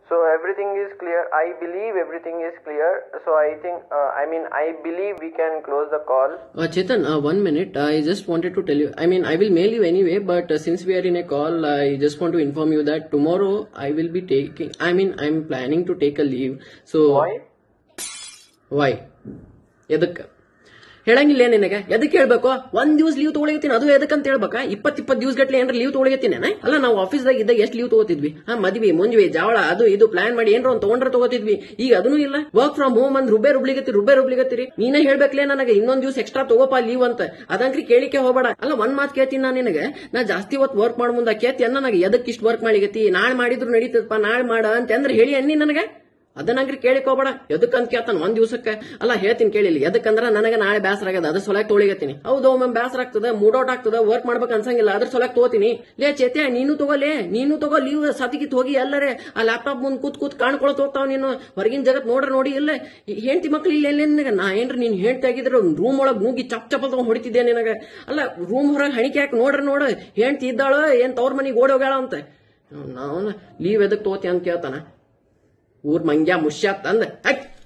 So everything is clear. I believe everything is clear. So I think, I believe we can close the call. Chetan, 1 minute. I just wanted to tell you. I will mail you anyway, but since we are in a call, I just want to inform you that tomorrow I will be taking. I'm planning to take a leave. So why? Yadak. ಹೇಳಂಗಿಲ್ಲ ನಿನಗೆ ಎದಕ್ಕೆ ಹೇಳ್ಬೇಕು ಒಂದ್ ದಿವಸ leave ತಗೊಳಗತ್ತೀನಿ ಅದು ಎದಕ್ಕಂತ ಹೇಳ್ಬೇಕಾ 20 ದಿವಸ ಗಟ್ಲೆ ಏನ್ರ ಲೀವ್ ತಗೊಳಗತ್ತೀನಿ ಅಲ್ಲ ನಾವು ಆಫೀಸ್ದಾಗ ಇದ್ದಾಗ ಎಷ್ಟು ಲೀವ್ ತಗೋತಿದ್ವಿ ಮದ್ವಿ ಮುಂಜ್ವಿ ಜಾವಳ ಅದು ಇದು ಪ್ಲಾನ್ ಮಾಡಿ ಏನ್ರ ಒಂದ್ ತಗೊಂಡ್ರೆ ತಗೋತಿದ್ವಿ ಈಗ ಅದನ್ನು ಇಲ್ಲ ವರ್ಕ್ ಫ್ರಮ್ ಹೋಮ್ ಅಂದ್ ರುಬ್ಬೆ ರುಬ್ಲಿಗತ್ತೀರಿ ನೀನೇ ಹೇಳ್ಬೇಕ್ಲೇ ನನಗೆ ಇನ್ನೊಂದ್ ದಿವಸ ಎಕ್ಸ್ಟ್ರಾ ತಗೋಪಾ ಲೀವ್ ಅಂತ ಅದಂಕ್ರಿ ಕೇಳಿಕೆ ಹೋಗಬೇಡ ಅಲ್ಲ ಒಂದ್ ಮಾತು ಕೇಳ್ತೀನಿ ನಾ ನಿನಗೆ ನಾ ಜಾಸ್ತಿ ಹೊತ್ತು ವರ್ಕ್ ಮಾಡ ಮುಂದ ಕೇಳ್ತಿ ನನಗೆ ಎದಕ್ಕೆ ಇಷ್ಟು ವರ್ಕ್ ಮಾಡಿಗತಿ ನಾಳೆ ಮಾಡಿದ್ರು ನಡೀತದಪ್ಪ ನಾಳೆ ಮಾಡ ಅಂತ ಅಂದ್ರೆ ಹೇಳಿ ಅನ್ನಿ ನನಗೆ ಅದನ್ನಂಗ್ರಿ ಕೇಳಿಕ್ ಹೋಗ್ಬೇಡ ಎದಕ್ಕಂತ ಕೇಳ್ತಾನ ಒಂದ್ ದಿವಸಕ್ಕೆ ಅಲ್ಲ ಹೇಳ್ತೀನಿ ಕೇಳಿಲ್ಲ ಎದಕ್ಕಂದ್ರ ನನಗೆ ನಾಳೆ ಬೇಸರ ಆಗದ ಅದ್ರ ಸೊಲಾಕ್ ತೊಳಿಗತ್ತೀನಿ ಹೌದು ಒಮ್ಮೆ ಬೇಸರ ಆಗ್ತದ ಮೂಡ್ ಔಟ್ ಆಗ್ತದ ವರ್ಕ್ ಮಾಡ್ಬೇಕು ಅನ್ಸಂಗಿಲ್ಲ ಅದ್ರ ಸೊಲಾಕ್ ತಗೋತೀನಿ ಲೇ ಚೇತ್ಯ ನೀನು ತಗೋ ಲೀವ್ ಸತಿಗಿತ್ ಹೋಗಿ ಎಲ್ಲರೇ ಆ ಲ್ಯಾಪ್ಟಾಪ್ ಮುಂದ್ ಕೂತ್ ಕಾಣ್ಕೊಳತ್ ಹೋಗ್ತಾವ ನೀನು ಹೊರಗಿನ ಜಗತ್ ನೋಡಿ ಇಲ್ಲ ಹೆಂಡತಿ ಮಕ್ಳು ಇಲ್ಲ ನಿನಗ ನಾ ಏನ್ರಿ ನೀನ್ ಹೆಂಡತಿ ಆಗಿದ್ರು ರೂಮ್ ಒಳಗ್ ಮೂಗಿ ಚಪ್ ತಗೊಂಡ್ ಹೊಡಿತಿದ್ದೆ ನಿನಗ ಅಲ್ಲ ರೂಮ್ ಹೊರಗೆ ಹಣಿಕೆ ಹಾಕಿ ನೋಡ ಹೆಂಡತಿ ಇದ್ದಾಳ ಏನ್ ತವ್ರ ಮನಿಗೆ ಓಡಿ ಹೋಗ್ಯಾಳ ಅಂತ ನಾವು ಲೀವ್ ಎದಕ್ ತಗೋತಿ ಅಂತ ಕೇಳ್ತಾನ ಊರ್ ಮಂಗ್ಯ ಮುಷ್ಯ ತಂದ